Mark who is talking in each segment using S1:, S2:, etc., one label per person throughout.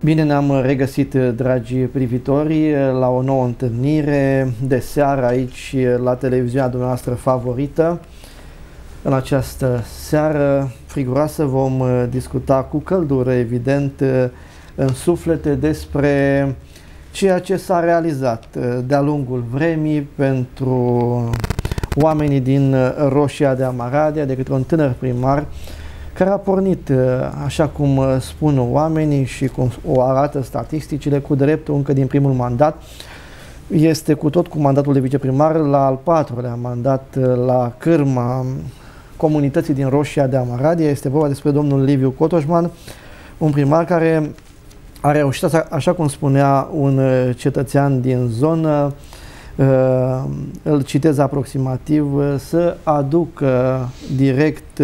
S1: Bine ne-am regăsit, dragi privitori, la o nouă întâlnire de seară aici la televiziunea dumneavoastră favorită. În această seară friguroasă vom discuta cu căldură, evident, în suflete despre ceea ce s-a realizat de-a lungul vremii pentru oamenii din Roșia de Amaradia, de către un tânăr primar care a pornit, așa cum spun oamenii și cum o arată statisticile, cu dreptul încă din primul mandat. Este cu mandatul de viceprimar la al patrulea mandat la cârma comunității din Roșia de Amaradia. Este vorba despre domnul Liviu Cotoșman, un primar care a reușit, așa cum spunea un cetățean din zonă, îl citez aproximativ, să aducă direct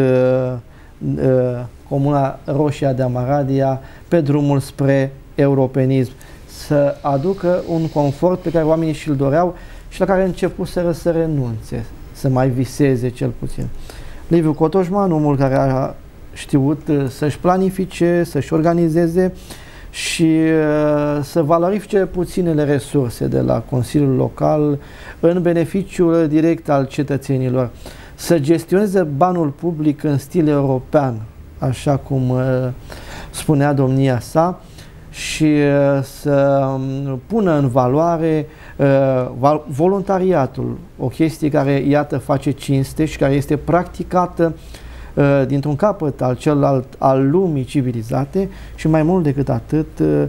S1: Comuna Roșia de Amaradia pe drumul spre europenism, să aducă un confort pe care oamenii și-l doreau și la care începuseră să renunțe, să mai viseze cel puțin. Liviu Cotoșman, omul care a știut să-și planifice, să-și organizeze și să valorifice puținele resurse de la Consiliul Local în beneficiul direct al cetățenilor, să gestioneze banul public în stil european, așa cum spunea domnia sa, și să pună în valoare voluntariatul, o chestie care, iată, face cinste și care este practicată dintr-un capăt al celălalt al lumii civilizate, și mai mult decât atât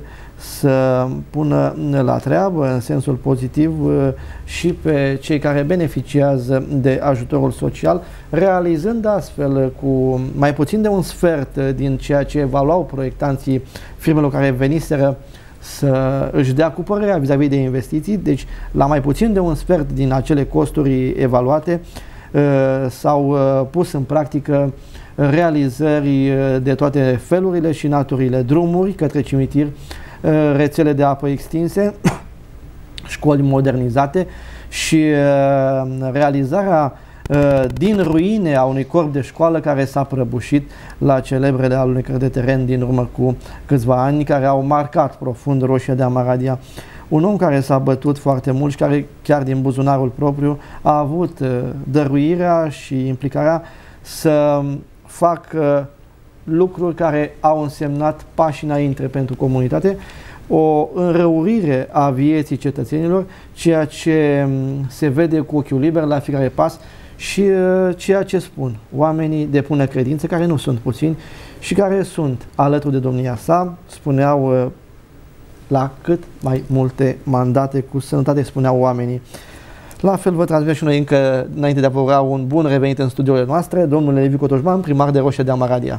S1: să pună la treabă, în sensul pozitiv, și pe cei care beneficiază de ajutorul social, realizând astfel cu mai puțin de un sfert din ceea ce evaluau proiectanții firmelor care veniseră să își dea cu părerea vis-a-vis de investiții. Deci la mai puțin de un sfert din acele costuri evaluate s-au pus în practică realizări de toate felurile și naturile: drumuri către cimitir, rețele de apă extinse, școli modernizate și realizarea din ruine a unui corp de școală care s-a prăbușit la celebrele alunecări de teren din urmă cu câțiva ani, care au marcat profund Roșia de Amaradia. Un om care s-a bătut foarte mult și care, chiar din buzunarul propriu, a avut dăruirea și implicarea să facă lucruri care au însemnat pași înainte pentru comunitate, o înrăurire a vieții cetățenilor, ceea ce se vede cu ochiul liber la fiecare pas și ceea ce spun oamenii de bună credință, care nu sunt puțini și care sunt alături de domnia sa. Spuneau la cât mai multe mandate, cu sănătate, spuneau oamenii. La fel vă transmitem și noi, încă înainte de a vă ura un bun revenit în studiile noastre, domnul Liviu Cotoșman, primar de Roșia de Amaradia.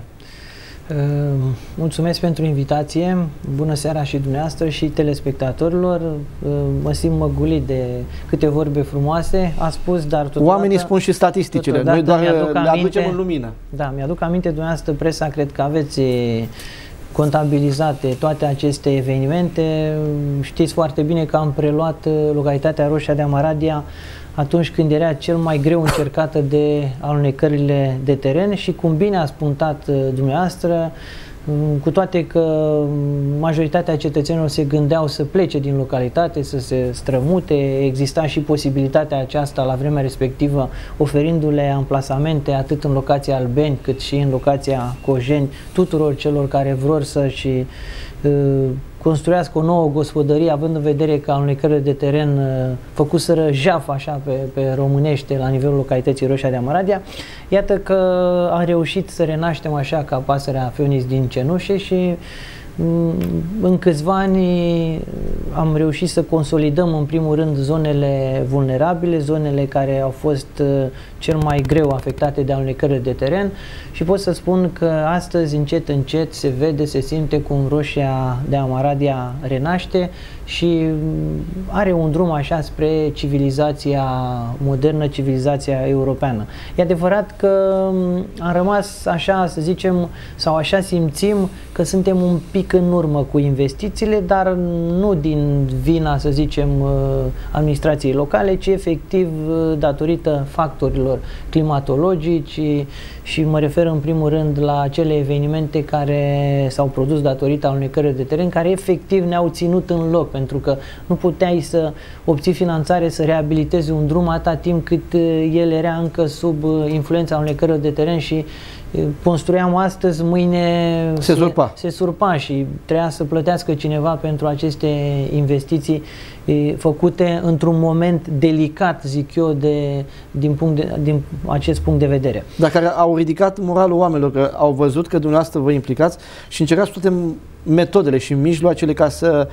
S2: Mulțumesc pentru invitație, bună seara și dumneavoastră și telespectatorilor. Mă simt măgulit de câte vorbe frumoase a spus, dar totodată...
S1: Oamenii spun și statisticile, noi doar le aducem în lumină.
S2: Da, mi-aduc aminte, dumneavoastră, presa, cred că aveți contabilizate toate aceste evenimente. Știți foarte bine că am preluat localitatea Roșia de Amaradia atunci când era cel mai greu încercată de alunecările de teren și, cum bine a spuntat dumneavoastră, cu toate că majoritatea cetățenilor se gândeau să plece din localitate, să se strămute, exista și posibilitatea aceasta la vremea respectivă, oferindu-le amplasamente atât în locația Albeni cât și în locația Cojeni tuturor celor care vor să-și construiască o nouă gospodărie, având în vedere că alunecările de teren făcuseră jaf așa pe românește la nivelul localității Roșia de Amaradia. Iată că am reușit să renaștem așa ca pasărea Phoenix din cenușe și în câțiva ani am reușit să consolidăm în primul rând zonele vulnerabile, zonele care au fost cel mai greu afectate de alunecările de teren, și pot să spun că astăzi încet încet se vede, se simte cum Roșia de Amaradia renaște și are un drum așa spre civilizația modernă, civilizația europeană. E adevărat că am rămas așa, să zicem, sau așa simțim că suntem un pic pic în urmă cu investițiile, dar nu din vina, să zicem, administrației locale, ci efectiv datorită factorilor climatologici și mă refer în primul rând la acele evenimente care s-au produs datorită alunecării de teren, care efectiv ne-au ținut în loc, pentru că nu puteai să obții finanțare să reabilitezi un drum atâta timp cât el era încă sub influența alunecării de teren și construiam astăzi, mâine se surpa și trebuia să plătească cineva pentru aceste investiții făcute într-un moment delicat, zic eu, din acest punct de vedere.
S1: Dar care au ridicat moralul oamenilor, că au văzut că dumneavoastră vă implicați și încercați toate metodele și mijloacele ca să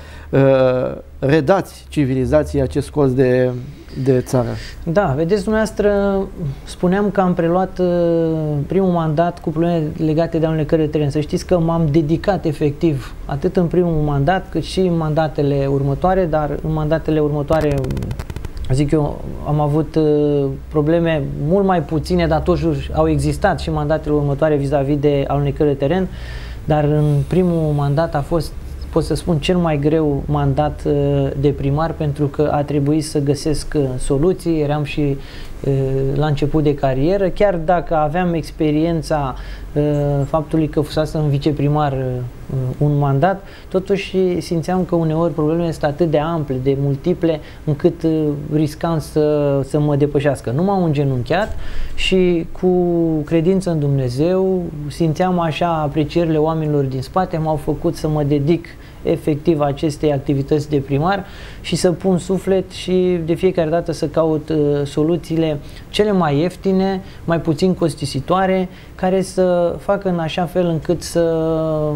S1: redați civilizației acest colț de țară.
S2: Da, vedeți dumneavoastră, spuneam că am preluat primul mandat cu probleme legate de alunecări de teren. Să știți că m-am dedicat efectiv atât în primul mandat cât și în mandatele următoare, dar în mandatele următoare, zic eu, am avut probleme mult mai puține, dar totuși au existat și mandatele următoare vis-a-vis de alunecări de teren, dar în primul mandat a fost, pot să spun, cel mai greu mandat de primar, pentru că a trebuit să găsesc soluții, eram și la început de carieră, chiar dacă aveam experiența faptului că fusasem viceprimar un mandat, totuși simțeam că uneori problemele sunt atât de ample, de multiple, încât riscam să mă depășească. Nu m-am îngenunchiat și cu credință în Dumnezeu simțeam așa aprecierile oamenilor din spate, m-au făcut să mă dedic efectiv acestei activități de primar și să pun suflet și de fiecare dată să caut soluțiile cele mai ieftine, mai puțin costisitoare, care să facă în așa fel încât să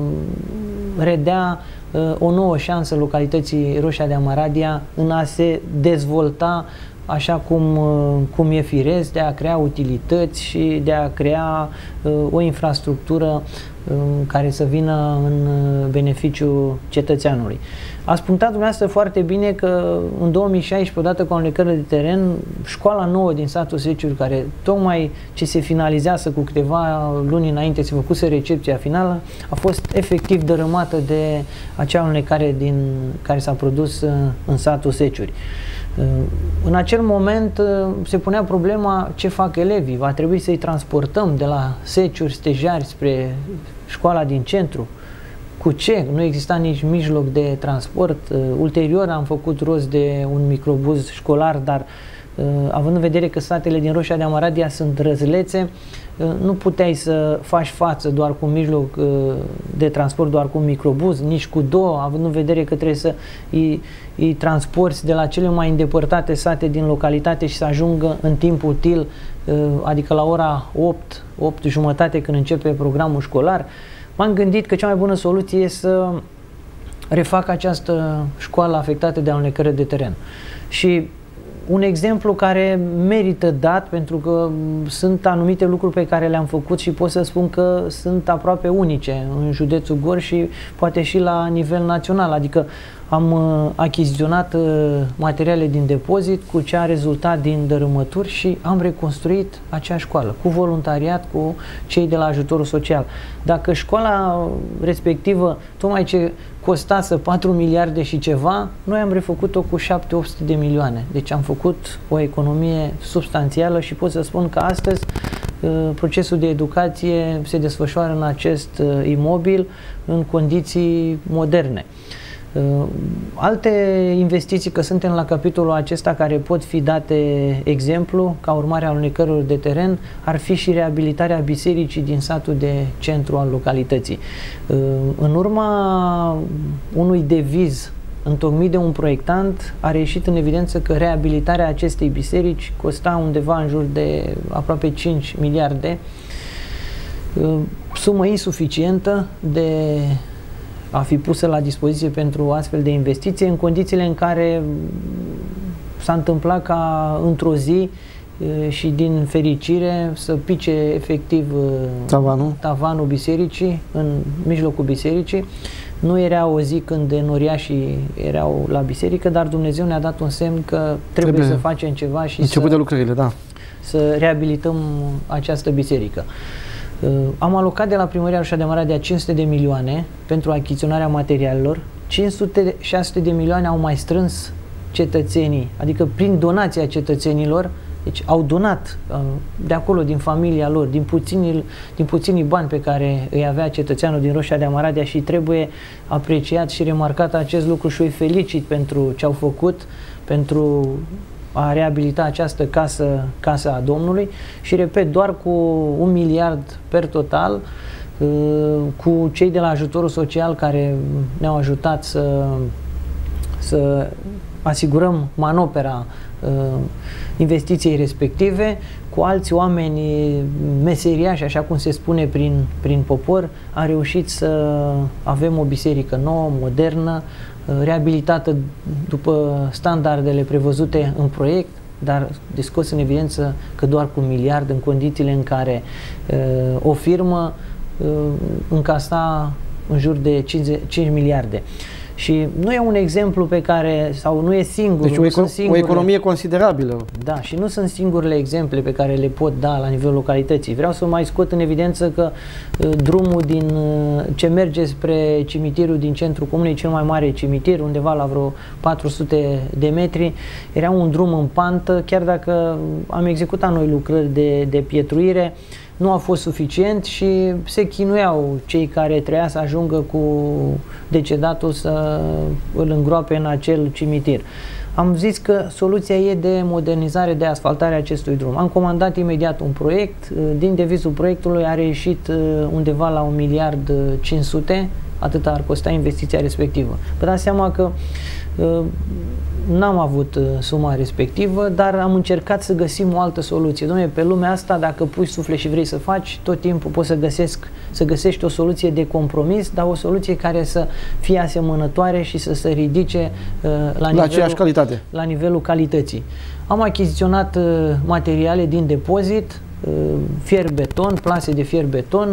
S2: redea o nouă șansă localității Roșia de Amaradia în a se dezvolta așa cum e firesc, de a crea utilități și de a crea o infrastructură care să vină în beneficiul cetățeanului. Ați punctat dumneavoastră foarte bine că în 2016, odată cu alunecările de teren, școala nouă din satul Seciuri, care tocmai ce se finalizează cu câteva luni înainte, se făcuse recepția finală, a fost efectiv dărâmată de acea alunecare care s-a produs în satul Seciuri. În acel moment se punea problema ce fac elevii, va trebui să-i transportăm de la Seciuri, Stejari spre școala din centru. Cu ce? Nu exista nici mijloc de transport. Ulterior am făcut rost de un microbuz școlar, dar având în vedere că satele din Roșia de Amaradia sunt răzlețe, nu puteai să faci față doar cu un mijloc de transport, doar cu un microbuz, nici cu două, având în vedere că trebuie să îi transporti de la cele mai îndepărtate sate din localitate și să ajungă în timp util, adică la ora 8 jumătate când începe programul școlar. M-am gândit că cea mai bună soluție e să refac această școală afectată de alunecări de teren. Și un exemplu care merită dat, pentru că sunt anumite lucruri pe care le-am făcut și pot să spun că sunt aproape unice în județul Gorj și poate și la nivel național, adică am achiziționat materiale din depozit cu ce a rezultat din dărâmături și am reconstruit acea școală cu voluntariat, cu cei de la ajutorul social. Dacă școala respectivă, tocmai ce costase 4 miliarde și ceva, noi am refăcut-o cu 700-800 de milioane. Deci am făcut o economie substanțială și pot să spun că astăzi procesul de educație se desfășoară în acest imobil în condiții moderne. Alte investiții, că suntem la capitolul acesta, care pot fi date exemplu ca urmare a alunecărilor de teren, ar fi și reabilitarea bisericii din satul de centru al localității. În urma unui deviz întocmit de un proiectant, a reieșit în evidență că reabilitarea acestei biserici costa undeva în jur de aproape 5 miliarde, sumă insuficientă de a fi pusă la dispoziție pentru astfel de investiție, în condițiile în care s-a întâmplat ca într-o zi și din fericire să pice efectiv tavanul bisericii, în mijlocul bisericii. Nu era o zi când enoriașii erau la biserică, dar Dumnezeu ne-a dat un semn că trebuie să facem ceva și
S1: început de lucrările, da,
S2: să reabilităm această biserică. Am alocat de la Primăria Roșia de Maradia 500 de milioane pentru achiziționarea materialelor, 600 de milioane au mai strâns cetățenii, adică prin donația cetățenilor, deci au donat de acolo, din familia lor, din puținii bani pe care îi avea cetățeanul din Roșia de Maradia și trebuie apreciat și remarcat acest lucru și îi felicit pentru ce au făcut, pentru a reabilita această casă a Domnului și, repet, doar cu 1 miliard per total, cu cei de la ajutorul social care ne-au ajutat să asigurăm manopera investiției respective, cu alți oameni meseriași, așa cum se spune prin popor, am reușit să avem o biserică nouă, modernă, reabilitată după standardele prevăzute în proiect, dar de scos în evidență că doar cu 1 miliard, în condițiile în care o firmă încasa în jur de 5 miliarde. Și nu e un exemplu pe care, sau nu e singur.
S1: Deci o economie considerabilă.
S2: Da, și nu sunt singurele exemple pe care le pot da la nivelul localității. Vreau să mai scot în evidență că drumul ce merge spre cimitirul din centrul comunei, cel mai mare cimitir, undeva la vreo 400 de metri, era un drum în pantă, chiar dacă am executat noi lucrări de pietruire, nu a fost suficient și se chinuiau cei care trebuia să ajungă cu decedatul să îl îngroape în acel cimitir. Am zis că soluția e de modernizare, de asfaltare a acestui drum. Am comandat imediat un proiect, din devizul proiectului a reieșit undeva la 1 miliard 500, atât ar costa investiția respectivă. Vă dați seama că n-am avut suma respectivă, dar am încercat să găsim o altă soluție. Dom'le, pe lumea asta, dacă pui suflet și vrei să faci, tot timpul poți să găsești o soluție de compromis, dar o soluție care să fie asemănătoare și să se ridice la nivelul calității. Am achiziționat materiale din depozit, fier-beton, plase de fier-beton,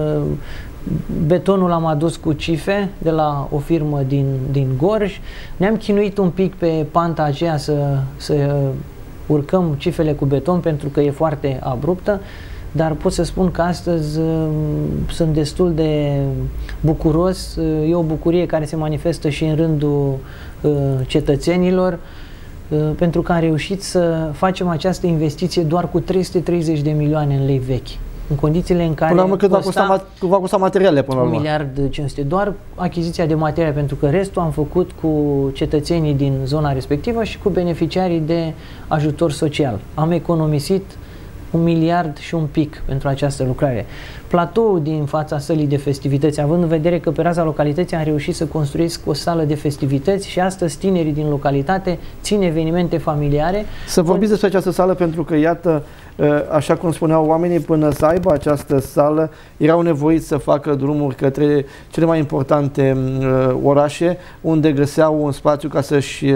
S2: betonul am adus cu cife de la o firmă din Gorj. Ne-am chinuit un pic pe panta aceea să urcăm cifele cu beton pentru că e foarte abruptă, dar pot să spun că astăzi sunt destul de bucuros. E o bucurie care se manifestă și în rândul cetățenilor, pentru că am reușit să facem această investiție doar cu 330 de milioane în lei vechi. În condițiile în care
S1: va costa materiale până la urmă.
S2: 1 miliard 500, doar achiziția de materiale, pentru că restul am făcut cu cetățenii din zona respectivă și cu beneficiarii de ajutor social. Am economisit 1 miliard și un pic pentru această lucrare. Platoul din fața sălii de festivități, având în vedere că pe raza localității am reușit să construiesc o sală de festivități și astăzi tinerii din localitate țin evenimente familiare.
S1: Să vorbiți despre această sală, pentru că, iată, așa cum spuneau oamenii, până să aibă această sală, erau nevoiți să facă drumuri către cele mai importante orașe, unde găseau un spațiu ca să-și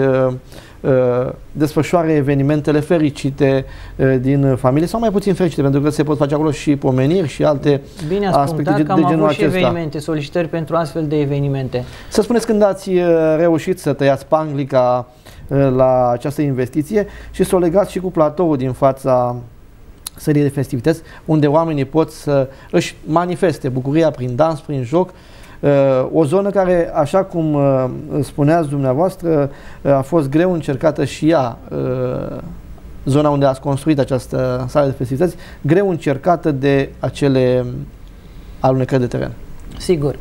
S1: desfășoare evenimentele fericite din familie, sau mai puțin fericite, pentru că se pot face acolo și pomeniri și alte aspecte de genul acesta.
S2: Am avut și evenimente, solicitări pentru astfel de evenimente.
S1: Să spuneți când ați reușit să tăiați panglica la această investiție și să o legați și cu platoul din fața sălii de festivități, unde oamenii pot să își manifeste bucuria prin dans, prin joc. O zonă care, așa cum spuneați dumneavoastră, a fost greu încercată și ea, zona unde ați construit această sală de festivități, greu încercată de acele alunecări de teren.
S2: Sigur,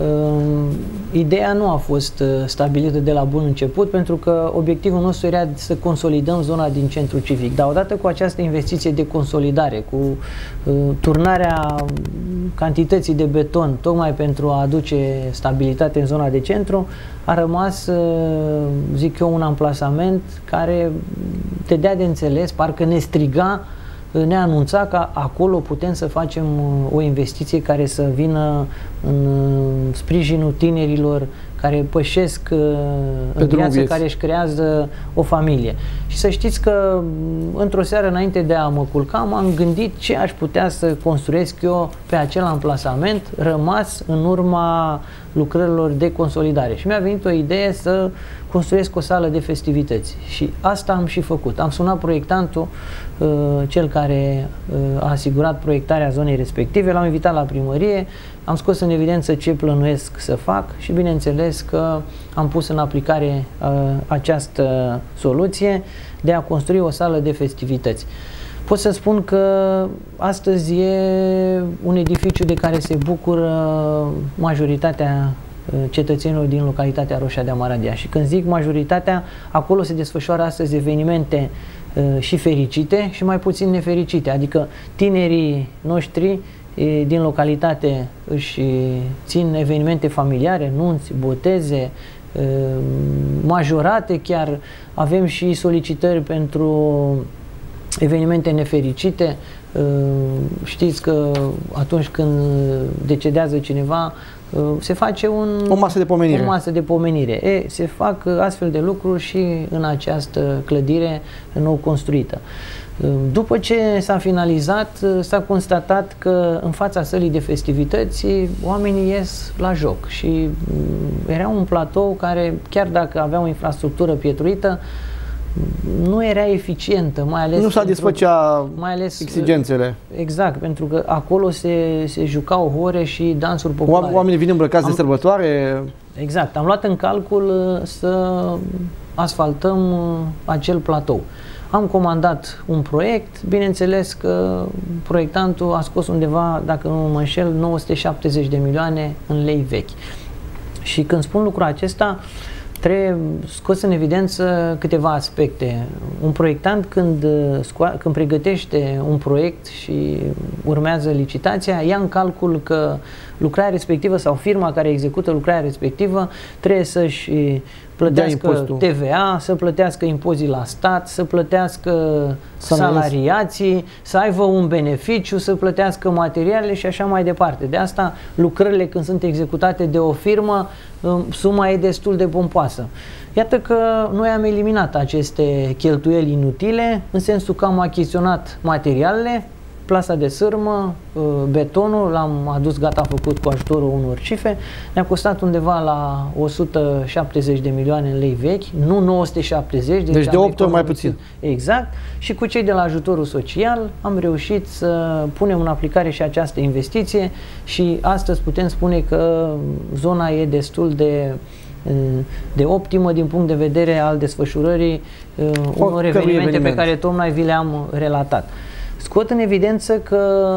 S2: ideea nu a fost stabilită de la bun început, pentru că obiectivul nostru era să consolidăm zona din centrul civic. Dar odată cu această investiție de consolidare, cu turnarea cantității de beton, tocmai pentru a aduce stabilitate în zona de centru, a rămas, zic eu, un amplasament care te dea de înțeles, parcă ne striga, ne anunța că acolo putem să facem o investiție care să vină în sprijinul tinerilor care pășesc în viață, care își creează o familie. Și să știți că într-o seară înainte de a mă culca m-am gândit ce aș putea să construiesc eu pe acel amplasament rămas în urma lucrărilor de consolidare. Și mi-a venit o idee să construiesc o sală de festivități. Și asta am și făcut. Am sunat proiectantul, cel care a asigurat proiectarea zonei respective, l-am invitat la primărie, am scos în evidență ce plănuiesc să fac și bineînțeles că am pus în aplicare această soluție de a construi o sală de festivități. Pot să spun că astăzi e un edificiu de care se bucură majoritatea cetățenilor din localitatea Roșia de Amaradia. Și când zic majoritatea, acolo se desfășoară astăzi evenimente și fericite și mai puțin nefericite. Adică tinerii noștri din localitate își țin evenimente familiare, nunți, boteze, majorate chiar. Avem și solicitări pentru evenimente nefericite. Știți că atunci când decedează cineva, se face o masă de pomenire. Se fac astfel de lucruri și în această clădire nou construită. După ce s-a finalizat, s-a constatat că în fața sălii de festivități oamenii ies la joc și era un platou care, chiar dacă avea o infrastructură pietruită, nu era eficientă, mai ales...
S1: Nu satisfăcea exigențele.
S2: Exact, pentru că acolo se jucau hore și dansuri populare.
S1: Oamenii vin îmbrăcați de sărbătoare.
S2: Exact, am luat în calcul să asfaltăm acel platou. Am comandat un proiect, bineînțeles că proiectantul a scos undeva, dacă nu mă înșel, 970 de milioane în lei vechi. Și când spun lucrul acesta, trebuie scos în evidență câteva aspecte. Un proiectant când pregătește un proiect și urmează licitația, ia în calcul că lucrarea respectivă sau firma care execută lucrarea respectivă trebuie să-și plătească TVA, să plătească impozii la stat, să plătească salariații, să aibă un beneficiu, să plătească materiale și așa mai departe. De asta lucrările când sunt executate de o firmă, suma e destul de pompoasă. Iată că noi am eliminat aceste cheltuieli inutile, în sensul că am achiziționat materialele, plasa de sârmă, betonul, l-am adus gata făcut cu ajutorul unor cife, ne-a costat undeva la 170 de milioane în lei vechi, nu 970.
S1: Deci de 8 ori mai puțin.
S2: Exact. Și cu cei de la ajutorul social am reușit să punem în aplicare și această investiție și astăzi putem spune că zona e destul de optimă din punct de vedere al desfășurării unor evenimente pe care tocmai vi le-am relatat. Scot în evidență că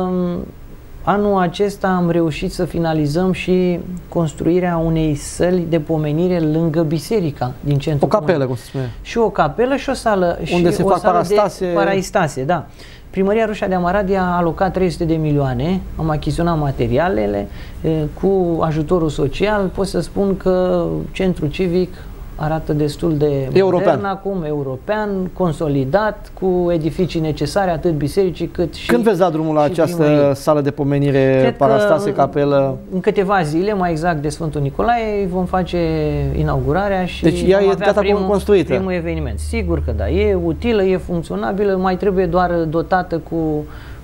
S2: anul acesta am reușit să finalizăm și construirea unei săli de pomenire lângă biserica din centrul.
S1: O capelă, cum se spune.
S2: Și o capelă și o sală.
S1: Unde
S2: și
S1: se
S2: o
S1: fac
S2: sală de parastase, da. Primăria Roșia de Amaradia a alocat 300 de milioane, am achiziționat materialele cu ajutorul social. Pot să spun că centrul civic arată destul de modern acum, european, consolidat, cu edificii necesare, atât bisericii cât și...
S1: Când veți da drumul la această sală de pomenire, parastase, capelă?
S2: În câteva zile, mai exact de Sfântul Nicolae, vom face inaugurarea și
S1: deci ea e gata construită.
S2: Primul eveniment. Sigur că da, e utilă, e funcționabilă, mai trebuie doar dotată cu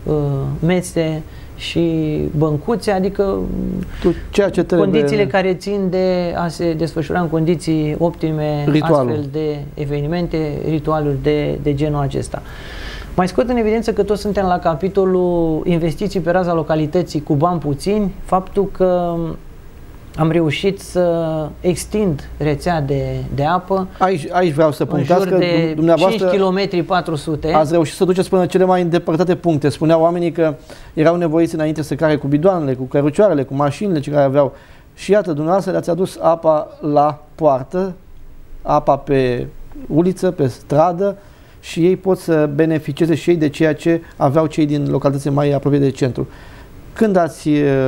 S2: mese și băncuțe, adică
S1: ceea ce
S2: condițiile care țin de a se desfășura în condiții optime astfel de evenimente, ritualuri de genul acesta. Mai scot în evidență că toți suntem la capitolul investiții pe raza localității cu bani puțini, faptul că am reușit să extind rețea de apă.
S1: Aici vreau să punctați că dumneavoastră
S2: 5 km 400.
S1: Ați reușit să duceți până cele mai îndepărtate puncte. Spuneau oamenii că erau nevoiți înainte să care cu bidoanele, cu cărucioarele, cu mașinile ce care aveau. Și iată, dumneavoastră le-ați adus apa la poartă, apa pe uliță, pe stradă și ei pot să beneficieze și ei de ceea ce aveau cei din localitățile mai apropiate de centru. Când ați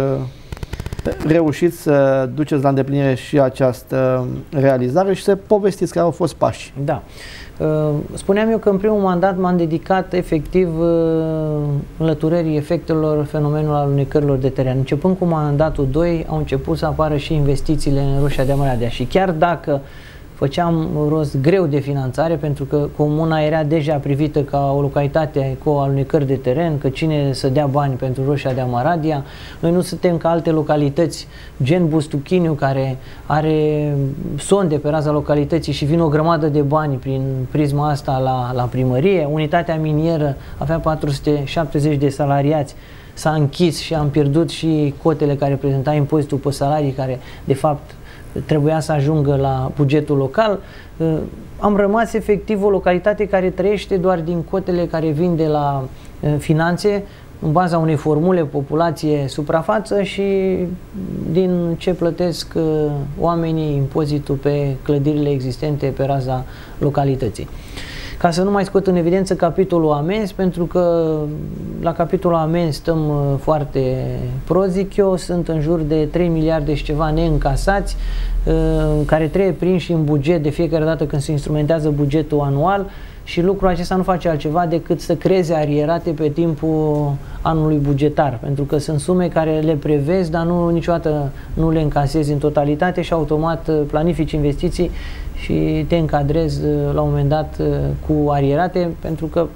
S1: reușit să duceți la îndeplinire și această realizare și să povestiți care au fost pași?
S2: Da. Spuneam eu că în primul mandat m-am dedicat efectiv înlăturării efectelor fenomenului alunecărilor de teren. Începând cu mandatul 2 au început să apară și investițiile în Roșia de Amaradia și chiar dacă făceam rost greu de finanțare, pentru că comuna era deja privită ca o localitate cu alunecări de teren, că cine să dea bani pentru Roșia de Amaradia. Noi nu suntem ca alte localități, gen Bustuchiniu, care are sonde pe raza localității și vin o grămadă de bani prin prisma asta la primărie. Unitatea minieră avea 470 de salariați, s-a închis și am pierdut și cotele care reprezenta impozitul pe salarii, care de fapt trebuia să ajungă la bugetul local. Am rămas efectiv o localitate care trăiește doar din cotele care vin de la finanțe, în baza unei formule populație-suprafață și din ce plătesc oamenii impozitul pe clădirile existente pe raza localității. Ca să nu mai scot în evidență capitolul amenzi, pentru că la capitolul amenzi stăm foarte prost, zic eu, sunt în jur de 3 miliarde și ceva neîncasați, care trebuie prinși în buget de fiecare dată când se instrumentează bugetul anual, și lucrul acesta nu face altceva decât să creeze arierate pe timpul anului bugetar, pentru că sunt sume care le prevezi, dar niciodată nu le încasezi în totalitate și automat planifici investiții și te încadrezi la un moment dat cu arierate, pentru că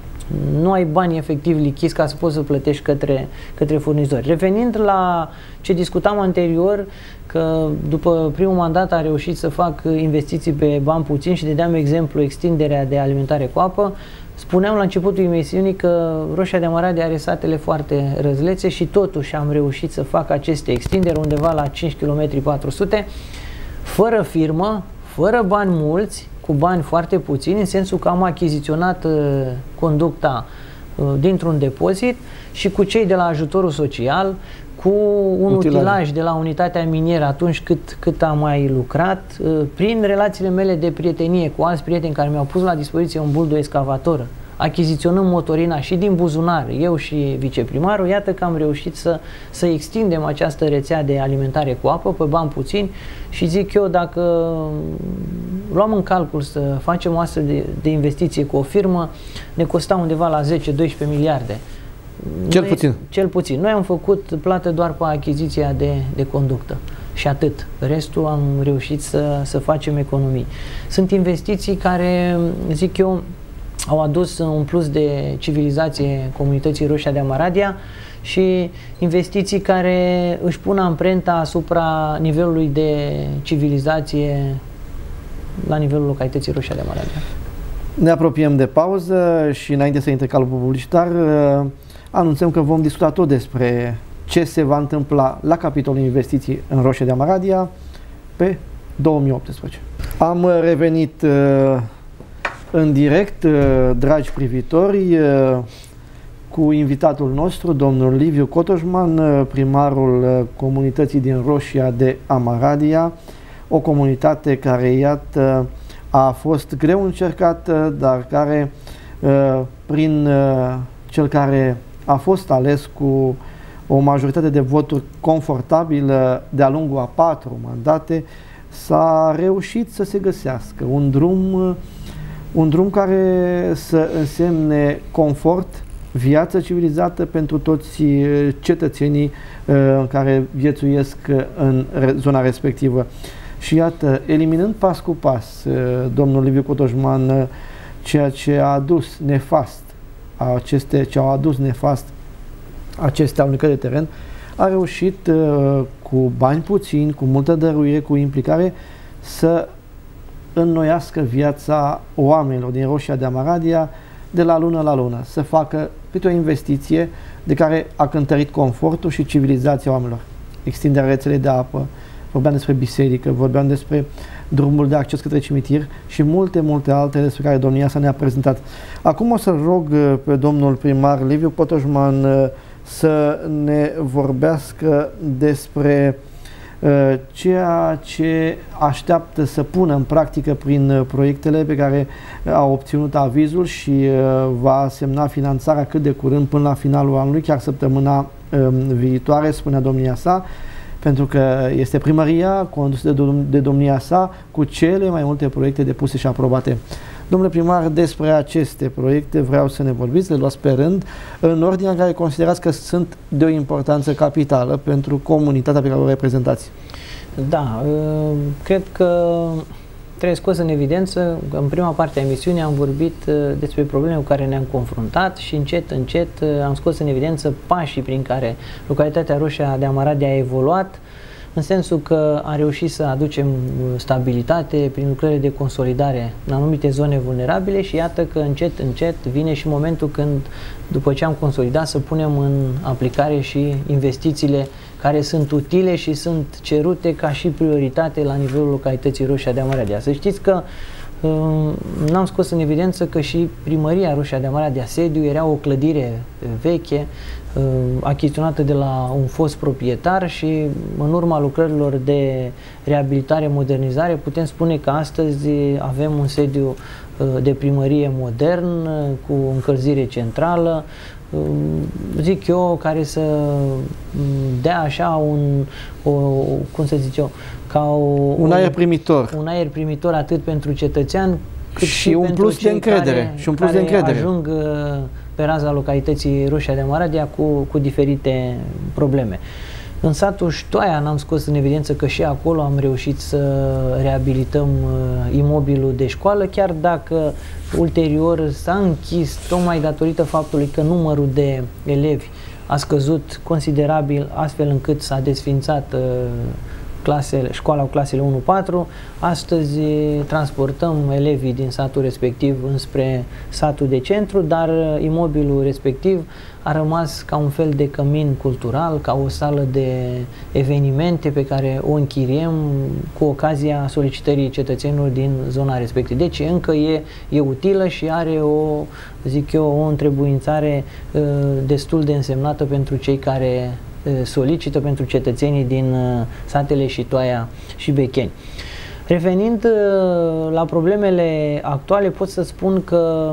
S2: nu ai bani efectiv lichizi ca să poți să plătești către furnizori. Revenind la ce discutam anterior, că după primul mandat a reușit să fac investiții pe bani puțini și dădeam exemplu extinderea de alimentare cu apă, spuneam la începutul emisiunii că Roșia de Amaradia are satele foarte răzlețe și totuși am reușit să fac aceste extinderi undeva la 5 km 400, fără firmă, fără bani mulți, cu bani foarte puțini, în sensul că am achiziționat conducta dintr-un depozit și cu cei de la ajutorul social, cu un utilaj de la unitatea minieră atunci cât am mai lucrat, prin relațiile mele de prietenie cu alți prieteni care mi-au pus la dispoziție un buldo excavator, achiziționăm motorina și din buzunar, eu și viceprimarul, iată că am reușit să extindem această rețea de alimentare cu apă pe bani puțini și zic eu, dacă luăm în calcul să facem o astfel de investiție cu o firmă, ne costa undeva la 10-12 miliarde. Cel puțin. Noi am făcut plată doar pe achiziția de conductă și atât. Restul am reușit să facem economii. Sunt investiții care, zic eu, au adus un plus de civilizație comunității Roșia de Amaradia și investiții care își pun amprenta asupra nivelului de civilizație la nivelul localității Roșia de Amaradia.
S1: Ne apropiem de pauză și înainte să intre calul publicitar, anunțăm că vom discuta tot despre ce se va întâmpla la capitolul investiții în Roșia de Amaradia pe 2018. Am revenit în direct, dragi privitori, cu invitatul nostru, domnul Liviu Cotoșman, primarul comunității din Roșia de Amaradia, o comunitate care, iată, a fost greu încercată, dar care, prin cel care a fost ales cu o majoritate de voturi confortabilă de-a lungul a 4 mandate, s-a reușit să se găsească un drum care să însemne confort, viață civilizată pentru toți cetățenii care viețuiesc în zona respectivă. Și iată, eliminând pas cu pas domnul Liviu Cotoșman ceea ce a adus nefast aceste alunecări de teren, a reușit cu bani puțini, cu multă dăruire, cu implicare, să înnoiască viața oamenilor din Roșia de Amaradia de la lună la lună, să facă câte o investiție de care a cântărit confortul și civilizația oamenilor. Extinderea rețelei de apă, vorbeam despre biserică, vorbeam despre drumul de acces către cimitir și multe altele despre care domnia sa ne-a prezentat. Acum o să rog pe domnul primar Liviu Cotoșman să ne vorbească despre ceea ce așteaptă să pună în practică prin proiectele pe care a obținut avizul și va semna finanțarea cât de curând până la finalul anului, chiar săptămâna viitoare, spunea domnia sa, pentru că este primăria condusă de domnia sa cu cele mai multe proiecte depuse și aprobate. Domnule primar, despre aceste proiecte vreau să ne vorbiți, le luați pe rând, în ordinea în care considerați că sunt de o importanță capitală pentru comunitatea pe care o reprezentați.
S2: Da, cred că trebuie scos în evidență că în prima parte a emisiunii am vorbit despre probleme cu care ne-am confruntat și încet, încet am scos în evidență pașii prin care localitatea Roșia de Amaradia a evoluat, în sensul că a reușit să aducem stabilitate prin lucrările de consolidare în anumite zone vulnerabile și iată că încet, încet vine și momentul când, după ce am consolidat, să punem în aplicare și investițiile care sunt utile și sunt cerute ca și prioritate la nivelul localității Roșia de Amaradia. Să știți că n-am scos în evidență că și primăria Roșia de Amaradia sediu era o clădire veche, achiziționată de la un fost proprietar și în urma lucrărilor de reabilitare, modernizare, putem spune că astăzi avem un sediu de primărie modern, cu încălzire centrală, zic eu, care să dea așa cum să zic eu, ca
S1: un aer primitor.
S2: Un aer primitor atât pentru cetățean, cât
S1: și un plus de încredere. Și un plus de încredere.
S2: Ajung pe raza localității Roșia de Amaradia cu diferite probleme. În satul Ștoaia n-am scos în evidență că și acolo am reușit să reabilităm imobilul de școală, chiar dacă ulterior s-a închis tocmai datorită faptului că numărul de elevi a scăzut considerabil, astfel încât s-a desființat școala cu clasele 1-4. Astăzi transportăm elevii din satul respectiv înspre satul de centru, dar imobilul respectiv a rămas ca un fel de cămin cultural, ca o sală de evenimente pe care o închiriem cu ocazia solicitării cetățenilor din zona respectivă. Deci încă e utilă și are zic eu, o întrebuințare destul de însemnată pentru cei care solicită, pentru cetățenii din satele Șitoaia și Becheni. Revenind la problemele actuale, pot să spun că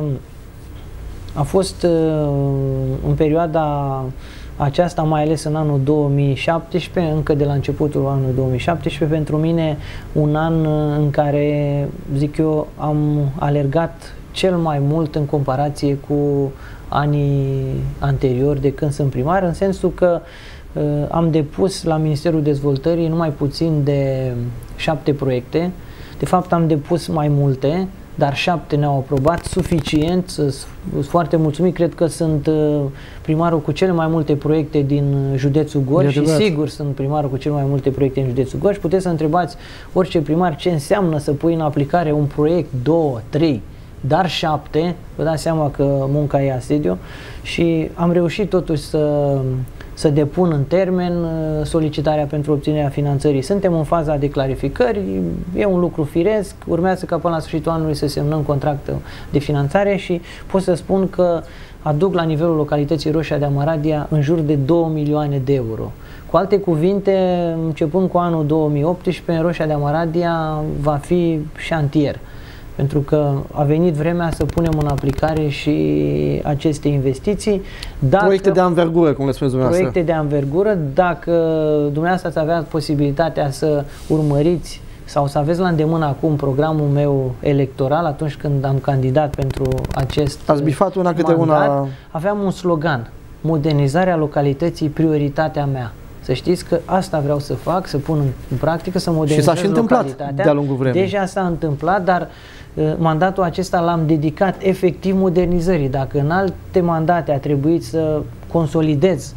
S2: a fost în perioada aceasta, mai ales în anul 2017, încă de la începutul anului 2017, pentru mine un an în care, zic eu, am alergat cel mai mult în comparație cu anii anteriori de când sunt primar, în sensul că am depus la Ministerul Dezvoltării numai puțin de 7 proiecte. De fapt am depus mai multe, dar 7 ne-au aprobat, suficient, sunt foarte mulțumit, cred că sunt primarul cu cele mai multe proiecte din județul Gorj și sigur sunt primarul cu cele mai multe proiecte în județul Gorj. Puteți să întrebați orice primar ce înseamnă să pui în aplicare un proiect, 2, 3, dar 7, vă dați seama că munca e asediu și am reușit totuși să depun în termen solicitarea pentru obținerea finanțării. Suntem în faza de clarificări, e un lucru firesc, urmează ca până la sfârșitul anului să semnăm contractul de finanțare și pot să spun că aduc la nivelul localității Roșia de Amaradia în jur de 2 milioane de euro. Cu alte cuvinte, începând cu anul 2018, în Roșia de Amaradia va fi șantier. Pentru că a venit vremea să punem în aplicare și aceste investiții.
S1: Proiecte de anvergură, cum le spuneți dumneavoastră.
S2: Proiecte de anvergură, dacă dumneavoastră ați avea posibilitatea să urmăriți sau să aveți la îndemână acum programul meu electoral, atunci când am candidat pentru acest
S1: Ați bifat una câte
S2: mandat,
S1: una.
S2: aveam un slogan: modernizarea localității, prioritatea mea. Să știți că asta vreau să fac, să pun în practică, să modernizez
S1: și s-a și întâmplat de-a lungul vremii.
S2: Deja s-a întâmplat, dar mandatul acesta l-am dedicat efectiv modernizării. Dacă în alte mandate a trebuit să consolidez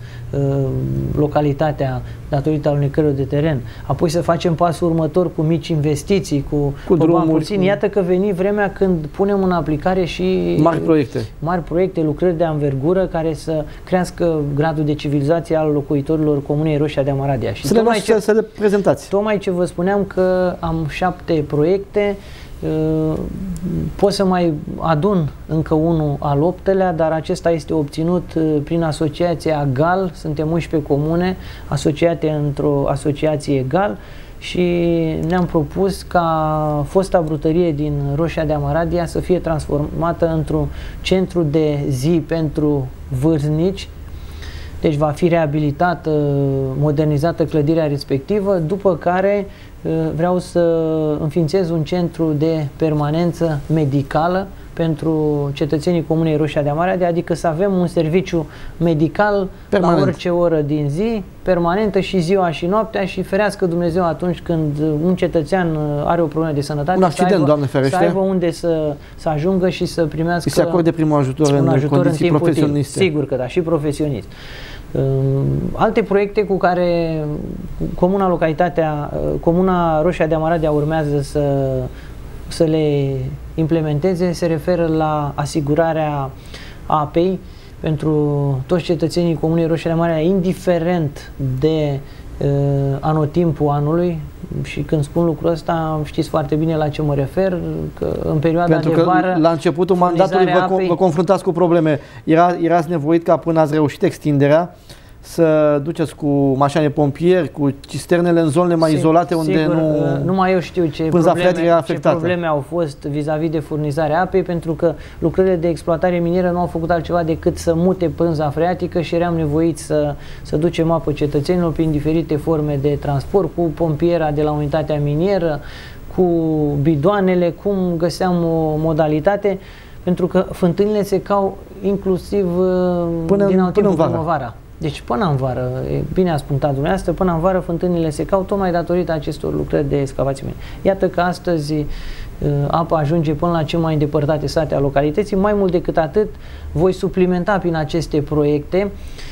S2: localitatea datorită alunecărilor de teren, apoi să facem pasul următor cu mici investiții, cu drumuri puțini. Iată că veni vremea când punem în aplicare și mari proiecte, lucrări de anvergură care să crească gradul de civilizație al locuitorilor Comunei Roșia de Amaradia. Și
S1: să le prezentați.
S2: Tocmai ce vă spuneam că am 7 proiecte, pot să mai adun încă unul al 8-lea, dar acesta este obținut prin asociația GAL, suntem 11 comune asociate într-o asociație GAL și ne-am propus ca fosta brutărie din Roșia de Amaradia să fie transformată într-un centru de zi pentru vârstnici. Deci va fi reabilitată, modernizată clădirea respectivă, după care vreau să înființez un centru de permanență medicală pentru cetățenii Comunei Roșia de Amaradea, adică să avem un serviciu medical permanent, la orice oră din zi, permanentă, și ziua și noaptea, și ferească Dumnezeu atunci când un cetățean are o problemă de sănătate,
S1: un accident, Doamne ferește,
S2: să aibă unde să ajungă și să primească
S1: se acorde primul ajutor în condiții profesioniste.
S2: Sigur că da, și profesionist. Alte proiecte cu care Comuna Roșia de Amaradea urmează să le implementeze se referă la asigurarea apei pentru toți cetățenii Comunei Roșia de Amaradea, indiferent de anotimpul anului. Și când spun lucrul ăsta, știți foarte bine la ce mă refer, că în perioada
S1: pentru
S2: de vară,
S1: la începutul mandatului vă confruntați cu probleme. Erați nevoit ca, până ați reușit extinderea, să duceți cu mașini de pompieri, cu cisternele în zonele mai izolate, unde
S2: numai eu știu ce probleme au fost vis-a-vis de furnizarea apei, pentru că lucrările de exploatare minieră nu au făcut altceva decât să mute pânza freatică și eram nevoiți să ducem apă cetățenilor prin diferite forme de transport, cu pompiera de la unitatea minieră, cu bidoanele, cum găseam o modalitate, pentru că fântânile secau inclusiv din primăvara. Deci până în vară, bine ați punctat dumneavoastră, până în vară fântânile secau tocmai datorită acestor lucrări de excavație minieră. Iată că astăzi apa ajunge până la cele mai îndepărtate sate a localității. Mai mult decât atât, voi suplimenta prin aceste proiecte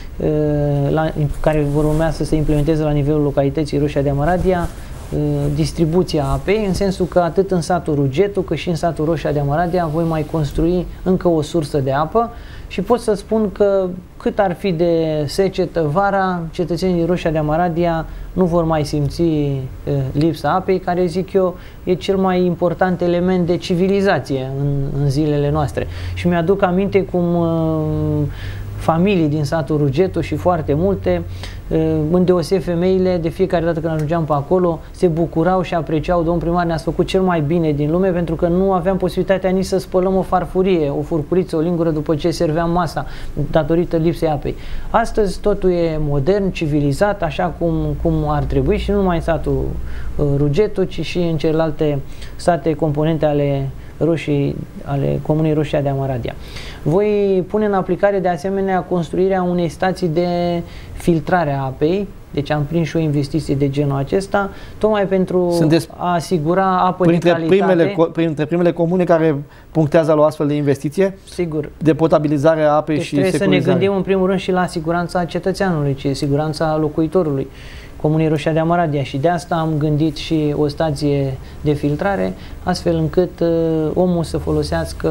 S2: care vor urmea să se implementeze la nivelul localității Roșia de Amaradea, distribuția apei, în sensul că atât în satul Rugetu cât și în satul Roșia de Amaradea voi mai construi încă o sursă de apă, și pot să spun că cât ar fi de secetă vara, cetățenii din Roșia de Amaradea nu vor mai simți lipsa apei, care, zic eu, e cel mai important element de civilizație în zilele noastre. Și mi-aduc aminte cum familii din satul Rugetu și foarte multe, îndeoseb femeile, de fiecare dată când ajungeam pe acolo, se bucurau și apreciau: domnul primar, ne-ați făcut cel mai bine din lume, pentru că nu aveam posibilitatea nici să spălăm o farfurie, o furcuriță, o lingură după ce serveam masa, datorită lipsei apei. Astăzi totul e modern, civilizat, așa cum ar trebui, și nu numai în satul Rugetu, ci și în celelalte sate componente ale Comunei Roșia de Amaradea. Voi pune în aplicare de asemenea construirea unei stații de filtrare a apei, deci am prins și o investiție de genul acesta, tocmai pentru a asigura apă de calitate.
S1: Printre primele comune care punctează la o astfel de investiție?
S2: Sigur.
S1: De potabilizare a apei, deci și
S2: trebuie
S1: securizare.
S2: Să ne gândim în primul rând și la siguranța cetățeanului, ci siguranța locuitorului Comunei Roșia de Amaradea, și de asta am gândit și o stație de filtrare, astfel încât omul să folosească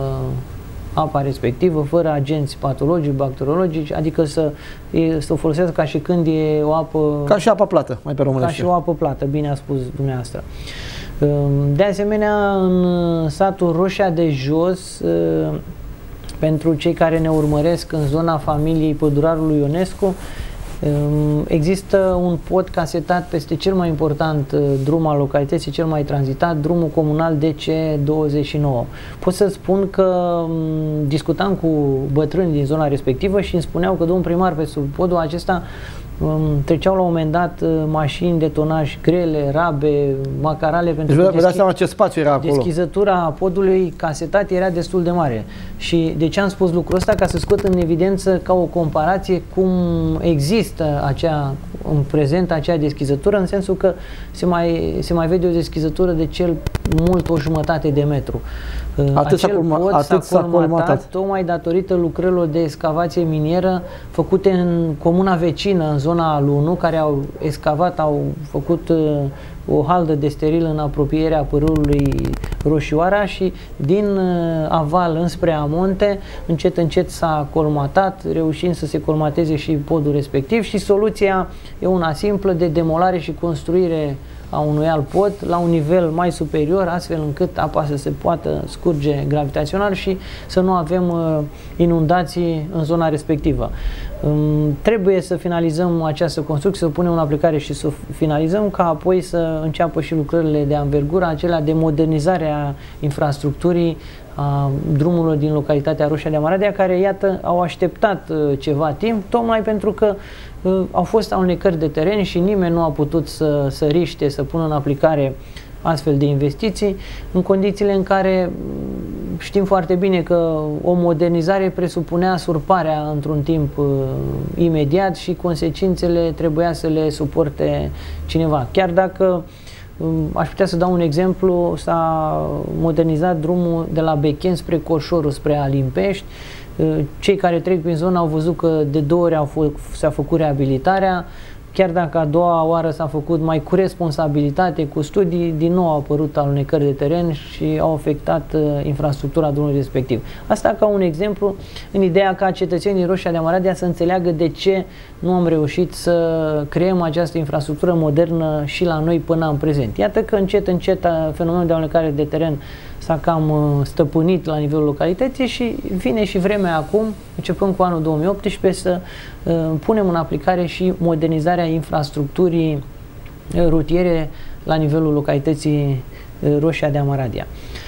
S2: apa respectivă fără agenți patologici, bacteriologici, adică să o folosească ca și când e o apă...
S1: Ca și apă plată, mai pe românește.
S2: Ca și o apă plată, bine a spus dumneavoastră. De asemenea, în satul Roșia de Jos, pentru cei care ne urmăresc în zona familiei Pădurarului Ionescu, există un pod casetat peste cel mai important drum al localității, cel mai tranzitat, drumul comunal DC29. Pot să spun că discutam cu bătrâni din zona respectivă și îmi spuneau că, domnul primar, pe sub podul acesta treceau la un moment dat mașini de tonaj grele, rabe, macarale, pentru
S1: că vă dați seama ce spațiu era acolo.
S2: Deschizătura podului casetat era destul de mare. Și de ce am spus lucrul ăsta? Ca să scot în evidență, ca o comparație, cum există în prezent acea deschizătură, în sensul că se mai vede o deschizătură de cel mult o jumătate de metru. Acel pod s-a colmatat tocmai datorită lucrărilor de excavație minieră făcute în comuna vecină, în zona Alunu, care au excavat, au făcut o haldă de steril în apropierea pârâului Roșioara, și din aval înspre amonte, încet încet s-a colmatat, reușind să se colmateze și podul respectiv, și soluția e una simplă, de demolare și construire a unui alt pod la un nivel mai superior, astfel încât apa să se poată scurge gravitațional și să nu avem inundații în zona respectivă. Trebuie să finalizăm această construcție, să o punem în aplicare și să o finalizăm, ca apoi să înceapă și lucrările de anvergură, acelea de modernizare a infrastructurii, a drumurilor din localitatea Roșia de Amaradea, care, iată, au așteptat ceva timp, tocmai pentru că au fost alunecări de teren și nimeni nu a putut să riște, să pună în aplicare astfel de investiții, în condițiile în care știm foarte bine că o modernizare presupunea surparea într-un timp imediat și consecințele trebuia să le suporte cineva. Chiar dacă aș putea să dau un exemplu, s-a modernizat drumul de la Becheni spre Coșoru, spre Alimpești. Cei care trec prin zonă au văzut că de 2 ori s-a făcut reabilitarea, chiar dacă a doua oară s-a făcut mai cu responsabilitate, cu studii, din nou au apărut alunecări de teren și au afectat infrastructura drumului respectiv. Asta ca un exemplu, în ideea ca cetățenii din Roșia de Amaradea să înțeleagă de ce nu am reușit să creăm această infrastructură modernă și la noi până în prezent. Iată că încet, încet fenomenul de alunecare de teren s-a cam stăpânit la nivelul localității și vine și vremea acum, începând cu anul 2018, să punem în aplicare și modernizarea infrastructurii rutiere la nivelul localității Roșia de Amaradea.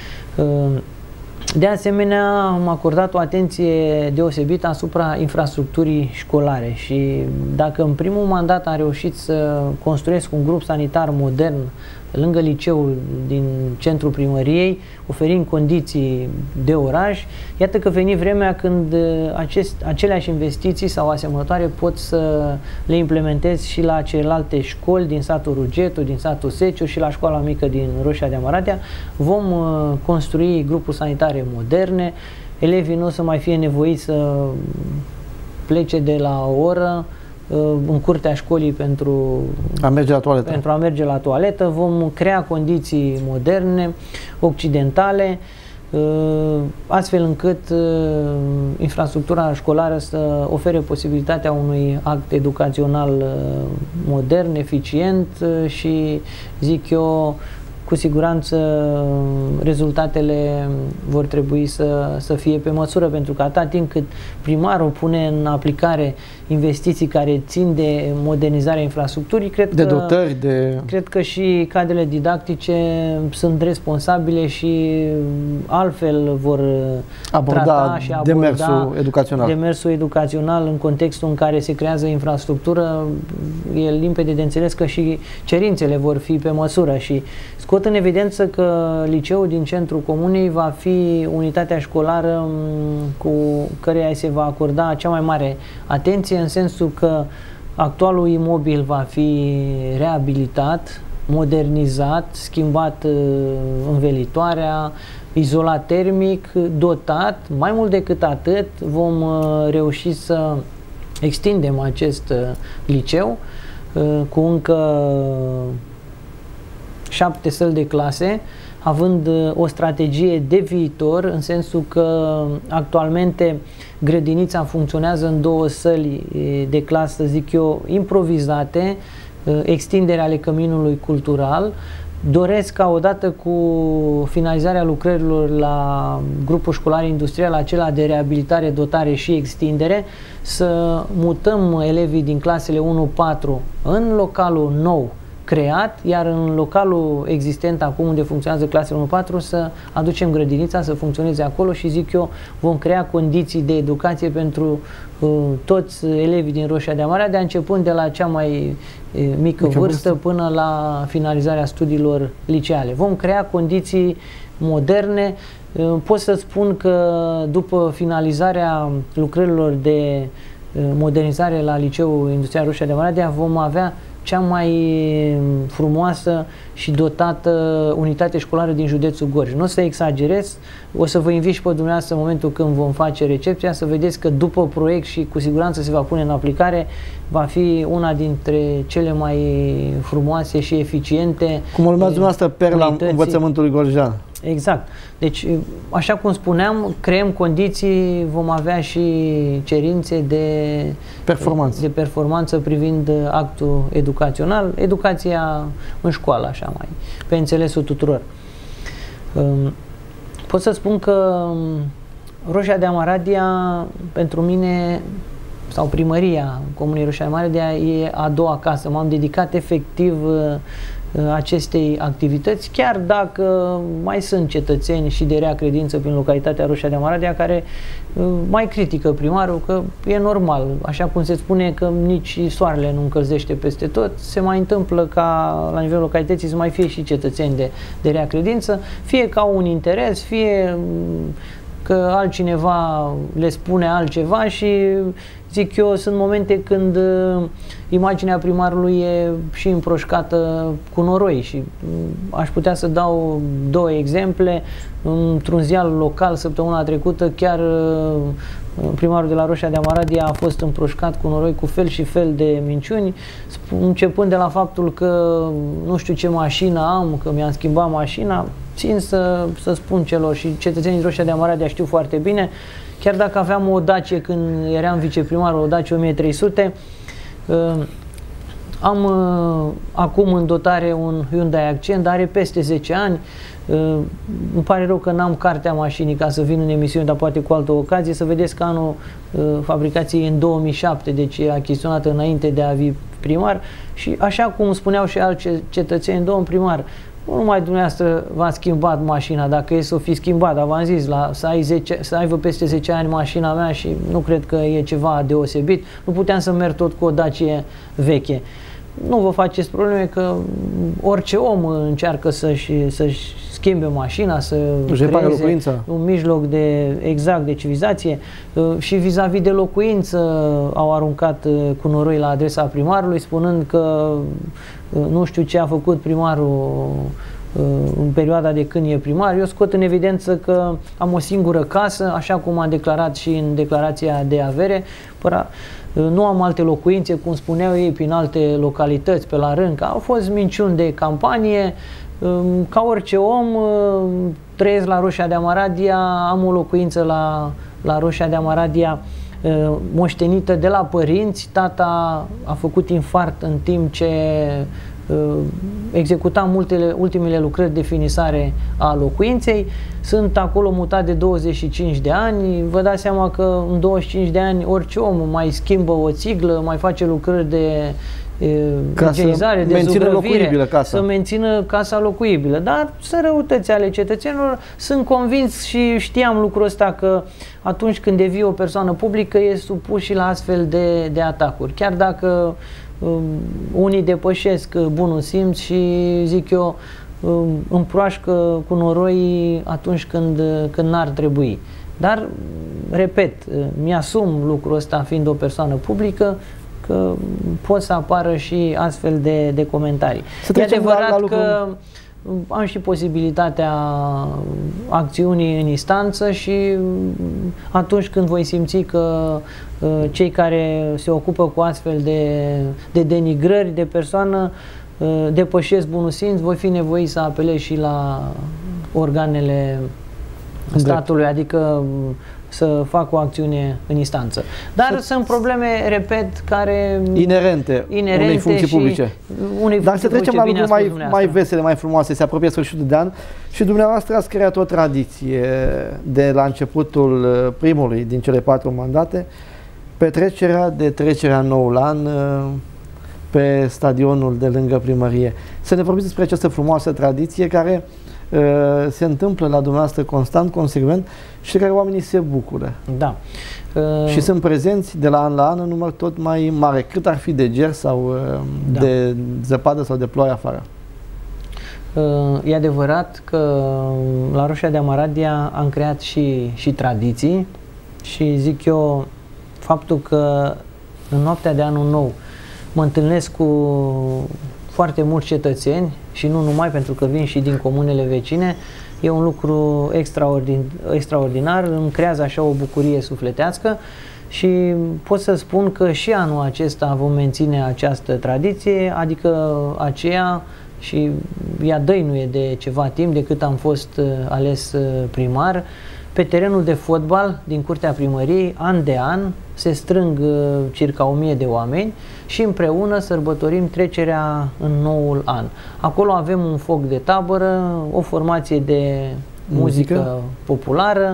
S2: De asemenea, am acordat o atenție deosebită asupra infrastructurii școlare și dacă în primul mandat am reușit să construiesc un grup sanitar modern lângă liceul din centrul primăriei, oferind condiții de oraș, iată că veni vremea când aceleași investiții sau asemănătoare pot să le implementez și la celelalte școli din satul Rugetu, din satul Seciu și la școala mică din Roșia de Amaradea. Vom construi grupuri sanitare moderne, elevii nu o să mai fie nevoiți să plece de la o oră în curtea școlii pentru
S1: a merge la toaletă. Vom crea condiții moderne, occidentale, astfel încât infrastructura școlară să ofere posibilitatea unui act educațional modern, eficient și, zic eu, cu siguranță rezultatele vor trebui să fie pe măsură, pentru că atât timp cât primarul pune în aplicare investiții care țin de modernizarea infrastructurii, cred că și cadrele didactice sunt responsabile și altfel vor trata și aborda demersul educațional în contextul în care se creează infrastructură. E limpede de înțeles că și cerințele vor fi pe măsură și scot în evidență că liceul din centrul comunei va fi unitatea școlară cu căreia se va acorda cea mai mare atenție, în sensul că actualul imobil va fi reabilitat, modernizat, schimbat învelitoarea, izolat termic, dotat. Mai mult decât atât, vom reuși să extindem acest liceu cu încă 7 săli de clase, având o strategie de viitor, în sensul că actualmente grădinița funcționează în 2 săli de clasă, zic eu, improvizate, extindere ale căminului cultural. Doresc ca odată cu finalizarea lucrărilor la grupul școlar industrial, acela de reabilitare, dotare și extindere, să mutăm elevii din clasele 1-4 în localul nou creat, iar în localul existent acum unde funcționează clasele 1-4 să aducem grădinița să funcționeze acolo și, zic eu, vom crea condiții de educație pentru toți elevii din Roșia de Amaradea, începând de la cea mai mică vârstă până la finalizarea studiilor liceale. Vom crea condiții moderne. Pot să spun că după finalizarea lucrărilor de modernizare la Liceul Industrial Roșia de Amaradea vom avea cea mai frumoasă și dotată unitate școlară din județul Gorj. Nu o să exagerez, o să vă invit și pe dumneavoastră în momentul când vom face recepția să vedeți că după proiect și cu siguranță se va pune în aplicare, va fi una dintre cele mai frumoase și eficiente. Cum urmează dumneavoastră perla învățământului gorjean.
S2: Exact. Deci, așa cum spuneam, creăm condiții, vom avea și cerințe de performanță privind actul educațional, educația în școală, așa mai, pe înțelesul tuturor. Pot să spun că Roșia de Amaradea, pentru mine, sau primăria Comunei Roșia de Amaradea, e a doua casă. M-am dedicat efectiv acestei activități, chiar dacă mai sunt cetățeni și de rea credință prin localitatea Roșia de Amaradia care mai critică primarul, că e normal, așa cum se spune că nici soarele nu încălzește peste tot, se mai întâmplă ca la nivelul localității să mai fie și cetățeni de rea credință, fie ca un interes, fie că altcineva le spune altceva și zic eu, sunt momente când imaginea primarului e și împroșcată cu noroi și aș putea să dau două exemple. Într-un ziar local săptămâna trecută chiar primarul de la Roșia de Amaradia a fost împroșcat cu noroi cu fel și fel de minciuni, începând de la faptul că nu știu ce mașină am, că mi-am schimbat mașina. Țin să spun celor și cetățenii din Roșia de Amaradia știu foarte bine, chiar dacă aveam o Dacie când eram viceprimar, o Dacie 1300, am acum în dotare un Hyundai Accent, dar are peste 10 ani. Îmi pare rău că n-am cartea mașinii ca să vin în emisiune, dar poate cu altă ocazie, să vedeți că anul fabricației în 2007, deci e achiziționată înainte de a fi primar și așa cum spuneau și alți cetățeni, domn primar, nu numai dumneavoastră v-ați schimbat mașina, dacă e să o fi schimbat, dar v-am zis, să aibă peste 10 ani mașina mea și nu cred că e ceva deosebit, nu puteam să merg tot cu o Dacie veche. Nu vă faceți probleme că orice om încearcă să-și schimbe mașina, să creeze un mijloc de civilizație și vis-a-vis de locuință au aruncat cu noroi la adresa primarului spunând că nu știu ce a făcut primarul în perioada de când e primar. Eu scot în evidență că am o singură casă, așa cum am declarat și în declarația de avere. Nu am alte locuințe, cum spuneau ei, prin alte localități, pe la Rânca. Au fost minciuni de campanie. Ca orice om, trăiesc la Roșia de Amaradia, am o locuință la Roșia de Amaradia moștenită de la părinți. Tata a făcut infart în timp ce executam ultimele lucrări de finisare a locuinței. Sunt acolo mutat de 25 de ani. Vă dați seama că în 25 de ani orice om mai schimbă o țiglă, mai face lucrări de igienizare, de zugrăvire, să mențină casa locuibilă. Dar sunt răutăți ale cetățenilor. Sunt convins și știam lucrul ăsta că atunci când devii o persoană publică e supus și la astfel de atacuri. Chiar dacă unii depășesc bunul simț și, zic eu, împroașcă cu noroi atunci când n-ar trebui. Dar, repet, mi-asum lucrul ăsta fiind o persoană publică, că pot să apară și astfel de comentarii. E adevărat că am și posibilitatea acțiunii în instanță și atunci când voi simți că cei care se ocupă cu astfel de denigrări de persoană depășesc bunul simț, voi fi nevoit să apelez și la organele statului, adică să fac o acțiune în instanță. Dar sunt probleme, repet, care
S1: inerente unei funcții publice. Dar să trecem la lucruri mai vesele, mai frumoase. Se apropie sfârșitul de an și dumneavoastră ați creat o tradiție de la începutul primului din cele 4 mandate, petrecerea de trecerea noul an pe stadionul de lângă primărie. Să ne vorbiți despre această frumoasă tradiție care se întâmplă la dumneavoastră constant, consecvent și de care oamenii se bucură. Da. Și sunt prezenți de la an la an în număr tot mai mare, cât ar fi de ger sau de zăpadă sau de ploaie afară.
S2: E adevărat că la Roșia de Amaradia am creat și tradiții și zic eu faptul că în noaptea de anul nou mă întâlnesc cu foarte mulți cetățeni și nu numai, pentru că vin și din comunele vecine, e un lucru extraordinar, îmi creează așa o bucurie sufletească și pot să spun că și anul acesta vom menține această tradiție, adică aceea, și ea dăinuie de ceva timp de cât am fost ales primar, pe terenul de fotbal din curtea primăriei, an de an, se strâng circa 1000 de oameni și împreună sărbătorim trecerea în noul an. Acolo avem un foc de tabără, o formație de muzică populară,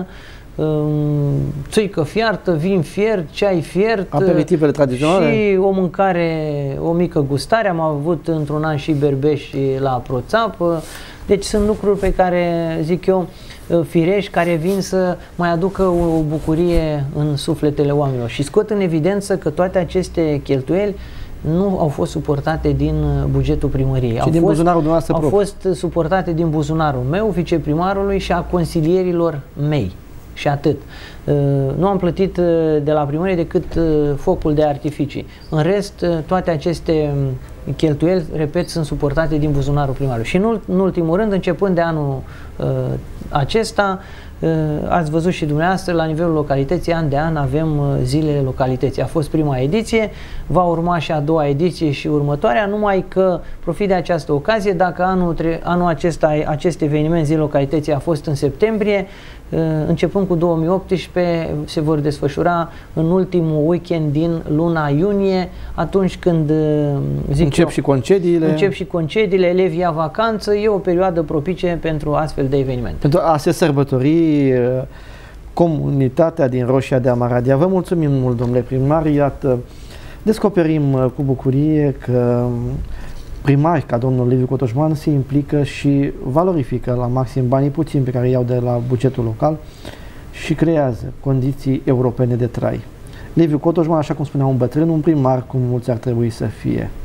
S2: țuică fiartă, vin fiert, ceai fiert,
S1: aperitivele tradiționale
S2: și o mâncare, o mică gustare. Am avut într-un an și berbeși la Proțap. Deci sunt lucruri pe care, zic eu, firești, care vin să mai aducă o bucurie în sufletele oamenilor. Și scot în evidență că toate aceste cheltuieli nu au fost suportate din bugetul primăriei.
S1: Și din buzunarul dumneavoastră
S2: propriu. Au fost suportate din buzunarul meu, viceprimarului și a consilierilor mei. Și atât. Nu am plătit de la primărie decât focul de artificii. În rest, toate aceste cheltuieli, repet, sunt suportate din buzunarul primarului. Și în ultimul rând, începând de anul acesta, ați văzut și dumneavoastră, la nivelul localității, an de an avem zilele localității. A fost prima ediție, va urma și a doua ediție și următoarea, numai că profit de această ocazie, dacă anul acesta, acest eveniment Zilele Localității a fost în septembrie, începând cu 2018, se vor desfășura în ultimul weekend din luna iunie, atunci când
S1: încep și concediile,
S2: elevii ia vacanță, e o perioadă propice pentru astfel de evenimente.
S1: Pentru a se sărbători comunitatea din Roșia de Amaradia. Vă mulțumim mult, domnule primar. Iată, descoperim cu bucurie că primari ca domnul Liviu Cotoșman se implică și valorifică la maxim banii puțini pe care îi iau de la bugetul local și creează condiții europene de trai. Liviu Cotoșman, așa cum spunea un bătrân, un primar cum mulți ar trebui să fie.